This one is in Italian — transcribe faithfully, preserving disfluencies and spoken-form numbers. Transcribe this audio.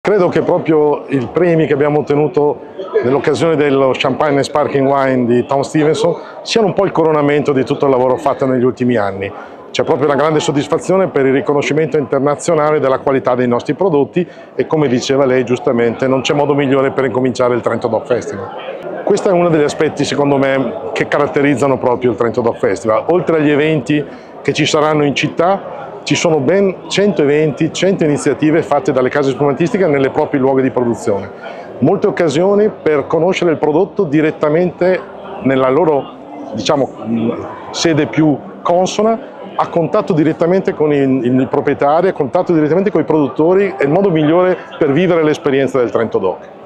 Credo che proprio i premi che abbiamo ottenuto nell'occasione dello Champagne and Sparkling Wine di Tom Stevenson siano un po' il coronamento di tutto il lavoro fatto negli ultimi anni. C'è proprio una grande soddisfazione per il riconoscimento internazionale della qualità dei nostri prodotti e, come diceva lei giustamente, non c'è modo migliore per incominciare il Trento Dock Festival. Questo è uno degli aspetti, secondo me, che caratterizzano proprio il Trento Dock Festival. Oltre agli eventi che ci saranno in città, ci sono ben cento eventi, cento iniziative fatte dalle case spumantistiche nei propri luoghi di produzione. Molte occasioni per conoscere il prodotto direttamente nella loro, diciamo, sede più consona, a contatto direttamente con i, i proprietari, a contatto direttamente con i produttori, è il modo migliore per vivere l'esperienza del Trento Dock.